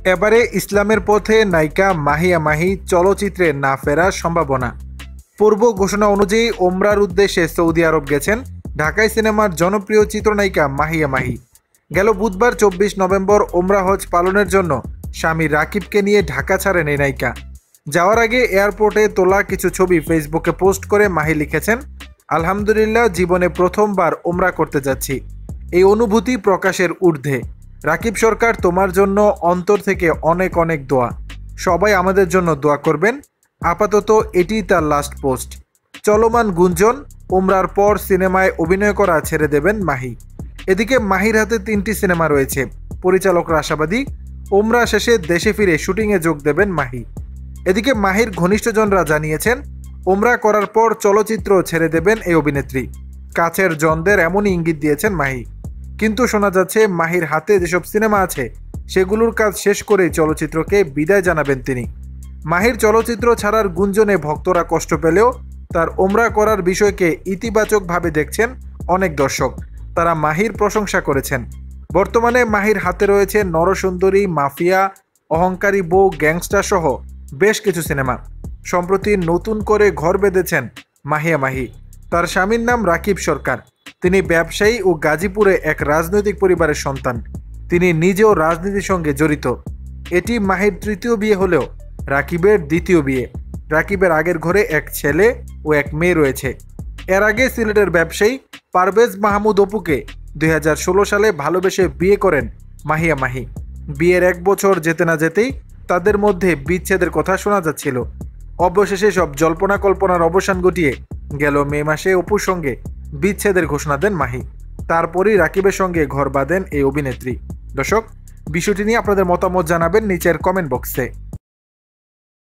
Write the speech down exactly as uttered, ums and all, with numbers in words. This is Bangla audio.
এবারে ইসলামের পথে নায়িকা মাহিয়া মাহি চলচ্চিত্রে না ফেরার সম্ভাবনা। পূর্ব ঘোষণা অনুযায়ী ওমরার উদ্দেশ্যে সৌদি আরব গেছেন ঢাকাই সিনেমার জনপ্রিয় চিত্রনায়িকা মাহিয়া মাহি। গেল বুধবার চব্বিশ নভেম্বর ওমরা হজ পালনের জন্য স্বামী রাকিবকে নিয়ে ঢাকা ছাড়েন এই নায়িকা। যাওয়ার আগে এয়ারপোর্টে তোলা কিছু ছবি ফেসবুকে পোস্ট করে মাহি লিখেছেন, আলহামদুলিল্লাহ, জীবনে প্রথমবার ওমরা করতে যাচ্ছি। এই অনুভূতি প্রকাশের ঊর্ধ্বে। রাকিব সরকার, তোমার জন্য অন্তর থেকে অনেক অনেক দোয়া। সবাই আমাদের জন্য দোয়া করবেন। আপাতত এটিই তার লাস্ট পোস্ট। চলমান গুঞ্জন, ওমরার পর সিনেমায় অভিনয় করা ছেড়ে দেবেন মাহি। এদিকে মাহির হাতে তিনটি সিনেমা রয়েছে। পরিচালকরা আশাবাদী ওমরা শেষে দেশে ফিরে শুটিংয়ে যোগ দেবেন মাহি। এদিকে মাহির ঘনিষ্ঠজনরা জানিয়েছেন ওমরা করার পর চলচ্চিত্র ছেড়ে দেবেন এই অভিনেত্রী। কাছের জনদের এমনই ইঙ্গিত দিয়েছেন মাহি। কিন্তু শোনা যাচ্ছে মাহির হাতে যেসব সিনেমা আছে সেগুলোর কাজ শেষ করেই চলচ্চিত্রকে বিদায় জানাবেন তিনি। মাহির চলচ্চিত্র ছাড়ার গুঞ্জনে ভক্তরা কষ্ট পেলেও তার ওমরা করার বিষয়কে ইতিবাচকভাবে দেখছেন অনেক দর্শক। তারা মাহির প্রশংসা করেছেন। বর্তমানে মাহির হাতে রয়েছে নরসুন্দরী, মাফিয়া, অহংকারী বউ, গ্যাংস্টার সহ বেশ কিছু সিনেমা। সম্প্রতি নতুন করে ঘর বেঁধেছেন মাহিয়া মাহি। তার স্বামীর নাম রাকিব সরকার। তিনি ব্যবসায়ী ও গাজীপুরে এক রাজনৈতিক পরিবারের সন্তান। তিনি নিজেও রাজনীতির সঙ্গে জড়িত। এটি মাহির তৃতীয় বিয়ে হলেও রাকিবের দ্বিতীয় বিয়ে। রাকিবের আগের ঘরে এক ছেলে ও এক মেয়ে রয়েছে। এর আগে সিলেটের ব্যবসায়ী পারভেজ মাহমুদ অপুকে দুই হাজার ষোলো সালে ভালোবেসে বিয়ে করেন মাহিয়া মাহি। বিয়ের এক বছর যেতে না যেতেই তাদের মধ্যে বিচ্ছেদের কথা শোনা যাচ্ছিল। অবশেষে সব জল্পনা কল্পনার অবসান ঘটিয়ে গেল মে মাসে অপুর সঙ্গে বিচ্ছেদের ঘোষণা দেন মাহি। তারপরই রাকিবের সঙ্গে ঘর বাঁধেন এই অভিনেত্রী। দর্শক, বিষয়টি নিয়ে আপনাদের মতামত জানাবেন নিচের কমেন্ট বক্সে।